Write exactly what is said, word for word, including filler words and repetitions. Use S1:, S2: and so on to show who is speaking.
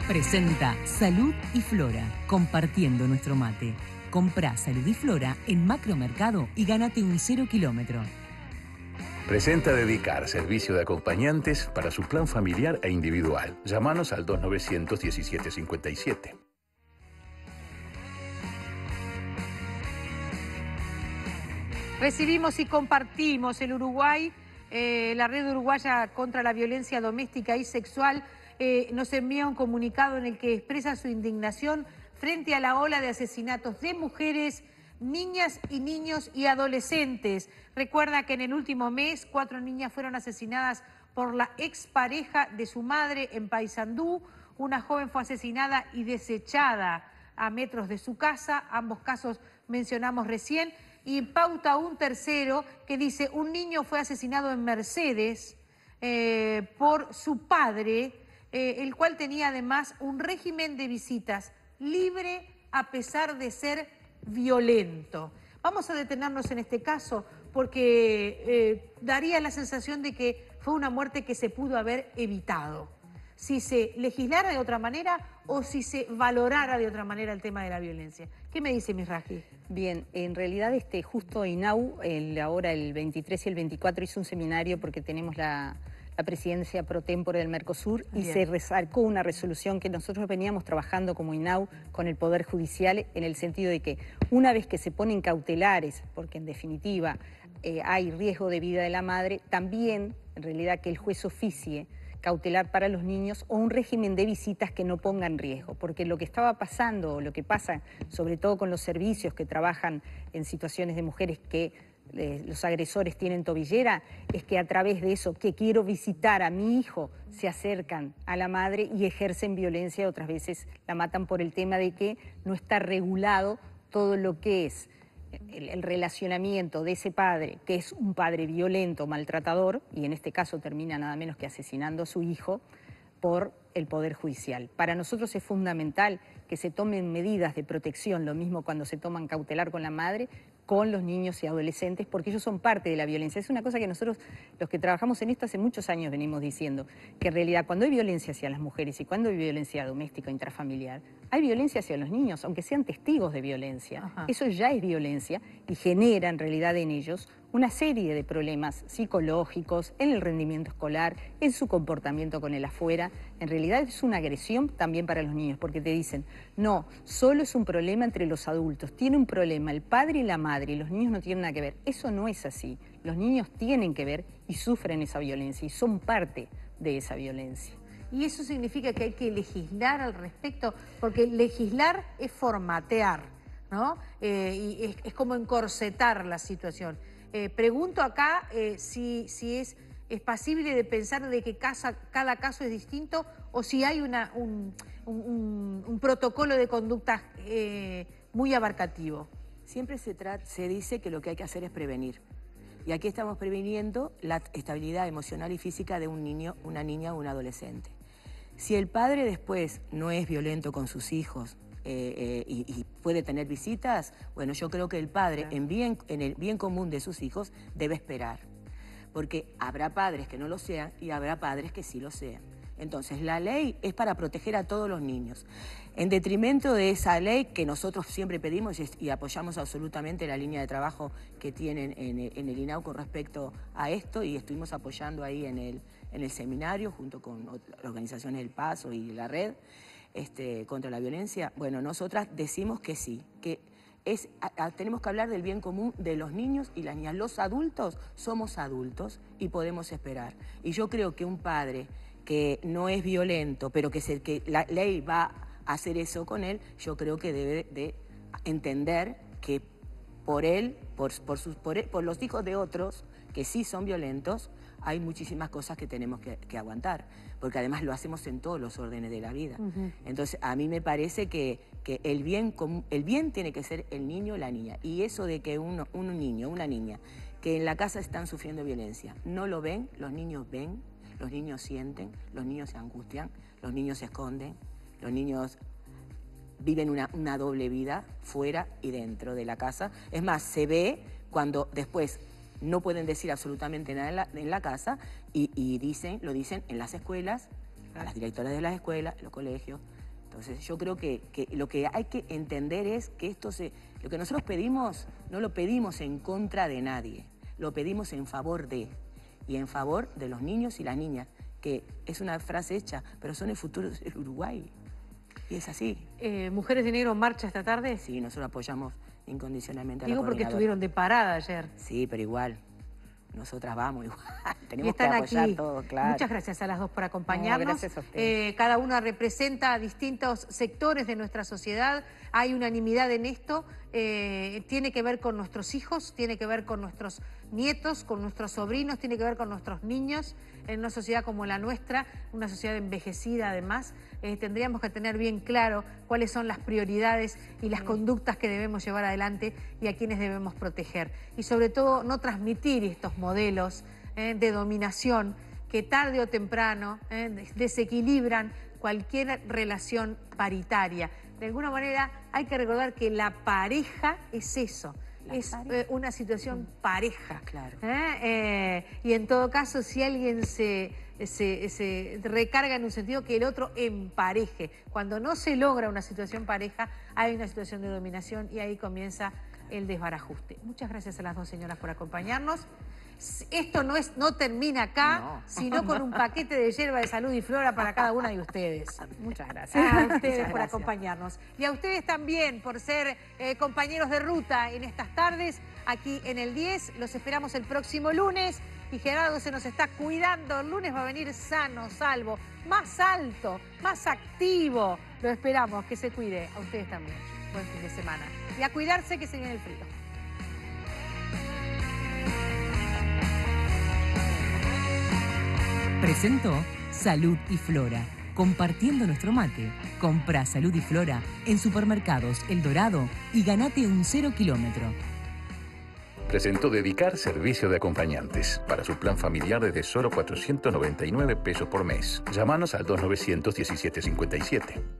S1: Presenta Salud y Flora, compartiendo nuestro mate. Comprá Salud y Flora en Macromercado y gánate un cero kilómetro.
S2: Presenta Dedicar, servicio de acompañantes para su plan familiar e individual. Llámanos al dos nueve cero cero, uno siete cinco siete.
S3: Recibimos y compartimos el Uruguay, eh, la Red Uruguaya contra la Violencia Doméstica y Sexual, eh, nos envía un comunicado en el que expresa su indignación frente a la ola de asesinatos de mujeres, niñas y niños y adolescentes. Recuerda que en el último mes cuatro niñas fueron asesinadas por la expareja de su madre en Paysandú. Una joven fue asesinada y desechada a metros de su casa. Ambos casos mencionamos recién. Y pauta un tercero que dice: un niño fue asesinado en Mercedes eh, por su padre, eh, el cual tenía además un régimen de visitas libre a pesar de ser violento. Vamos a detenernos en este caso porque eh, daría la sensación de que fue una muerte que se pudo haber evitado. Si se legislara de otra manera o si se valorara de otra manera el tema de la violencia. ¿Qué me dice Misraji?
S4: Bien, en realidad este, justo INAU, el, ahora el veintitrés y el veinticuatro, hizo un seminario porque tenemos la, la presidencia pro tempore del Mercosur. Bien. Y se resarcó una resolución que nosotros veníamos trabajando como INAU con el Poder Judicial, en el sentido de que una vez que se ponen cautelares, porque en definitiva eh, hay riesgo de vida de la madre, también en realidad que el juez oficie cautelar para los niños o un régimen de visitas que no ponga en riesgo, porque lo que estaba pasando, o lo que pasa sobre todo con los servicios que trabajan en situaciones de mujeres que eh, los agresores tienen tobillera, es que a través de eso, que quiero visitar a mi hijo, se acercan a la madre y ejercen violencia, otras veces la matan por el tema de que no está regulado todo lo que es El, el relacionamiento de ese padre, que es un padre violento, maltratador, y en este caso termina nada menos que asesinando a su hijo, por el Poder Judicial. Para nosotros es fundamental que se tomen medidas de protección, lo mismo cuando se toman cautelar con la madre, con los niños y adolescentes, porque ellos son parte de la violencia. Es una cosa que nosotros, los que trabajamos en esto hace muchos años, venimos diciendo, que en realidad cuando hay violencia hacia las mujeres y cuando hay violencia doméstica o intrafamiliar, hay violencia hacia los niños, aunque sean testigos de violencia. Ajá. Eso ya es violencia y genera en realidad en ellos una serie de problemas psicológicos, en el rendimiento escolar, en su comportamiento con el afuera. En realidad es una agresión también para los niños, porque te dicen, no, solo es un problema entre los adultos, tiene un problema el padre y la madre, y los niños no tienen nada que ver. Eso no es así. Los niños tienen que ver y sufren esa violencia y son parte de esa violencia.
S3: Y eso significa que hay que legislar al respecto, porque legislar es formatear, ¿no? Eh, y es, es como encorsetar la situación. Eh, pregunto acá eh, si, si es, es pasible de pensar de que casa, cada caso es distinto o si hay una, un, un, un protocolo de conducta eh, muy abarcativo.
S5: Siempre se, trata, se dice que lo que hay que hacer es prevenir. Y aquí estamos previniendo la estabilidad emocional y física de un niño, una niña o un adolescente. Si el padre después no es violento con sus hijos, Eh, eh, y, y puede tener visitas, bueno, yo creo que el padre, en, bien, en el bien común de sus hijos, debe esperar. Porque habrá padres que no lo sean y habrá padres que sí lo sean. Entonces, la ley es para proteger a todos los niños. En detrimento de esa ley que nosotros siempre pedimos y, y apoyamos absolutamente la línea de trabajo que tienen en, en el INAU con respecto a esto, y estuvimos apoyando ahí en el, en el seminario junto con otras organizaciones del Paso y la Red, Este, contra la violencia. Bueno, nosotras decimos que sí, que es, a, a, tenemos que hablar del bien común de los niños y las niñas. Los adultos somos adultos y podemos esperar. Y yo creo que un padre que no es violento, pero que, se, que la ley va a hacer eso con él, yo creo que debe de entender que por él, por, por, sus, por, él, por los hijos de otros que sí son violentos, hay muchísimas cosas que tenemos que, que aguantar, porque además lo hacemos en todos los órdenes de la vida. Uh-huh. Entonces, a mí me parece que, que el, bien común, el bien tiene que ser el niño o la niña. Y eso de que uno, un niño o una niña que en la casa están sufriendo violencia, no lo ven, los niños ven, los niños sienten, los niños se angustian, los niños se esconden, los niños viven una, una doble vida fuera y dentro de la casa. Es más, se ve cuando después no pueden decir absolutamente nada en la, en la casa y, y dicen, lo dicen en las escuelas, a las directoras de las escuelas, en los colegios, Entonces yo creo que, que lo que hay que entender es que esto se, lo que nosotros pedimos, no lo pedimos en contra de nadie, lo pedimos en favor de, y en favor de los niños y las niñas, que es una frase hecha, pero son el futuro del Uruguay. Y es así.
S3: Eh, ¿Mujeres de Negro marcha esta tarde?
S5: Sí, nosotros apoyamos incondicionalmente a
S3: Digo
S5: la
S3: porque
S5: coordinadora.
S3: estuvieron de parada ayer.
S5: Sí, pero igual. Nosotras vamos igual. Tenemos
S3: Y están
S5: que apoyar
S3: aquí.
S5: todo, claro.
S3: Muchas gracias a las dos por acompañarnos.
S4: No, gracias a ustedes.
S3: Eh, cada una representa distintos sectores de nuestra sociedad. Hay unanimidad en esto. Eh, tiene que ver con nuestros hijos, tiene que ver con nuestros nietos, con nuestros sobrinos, tiene que ver con nuestros niños. En una sociedad como la nuestra, una sociedad envejecida además, eh, tendríamos que tener bien claro cuáles son las prioridades y las conductas que debemos llevar adelante y a quienes debemos proteger. Y sobre todo no transmitir estos modelos eh, de dominación que tarde o temprano eh, desequilibran cualquier relación paritaria. De alguna manera hay que recordar que la pareja es eso. La es eh, una situación pareja.
S5: Claro.
S3: ¿Eh? Eh, y en todo caso, si alguien se, se, se recarga en un sentido, que el otro empareje. Cuando no se logra una situación pareja, hay una situación de dominación y ahí comienza el desbarajuste. Muchas gracias a las dos señoras por acompañarnos. Esto no, es, no termina acá, no. sino con un paquete de hierba de salud y flora para cada una de ustedes.
S4: Muchas gracias.
S3: A ustedes
S4: Muchas
S3: por
S4: gracias.
S3: acompañarnos. Y a ustedes también por ser eh, compañeros de ruta en estas tardes, aquí en el diez. Los esperamos el próximo lunes. Y Gerardo se nos está cuidando. El lunes va a venir sano, salvo, más alto, más activo. Lo esperamos, que se cuide. A ustedes también. Buen fin de semana. Y a cuidarse, que se viene el frío.
S1: Presentó Salud y Flora, compartiendo nuestro mate. Comprá Salud y Flora en Supermercados El Dorado y ganate un cero kilómetro.
S2: Presentó Dedicar servicio de acompañantes para su plan familiar desde solo cuatrocientos noventa y nueve pesos por mes. Llámanos al dos nueve cero cero, uno siete cinco siete.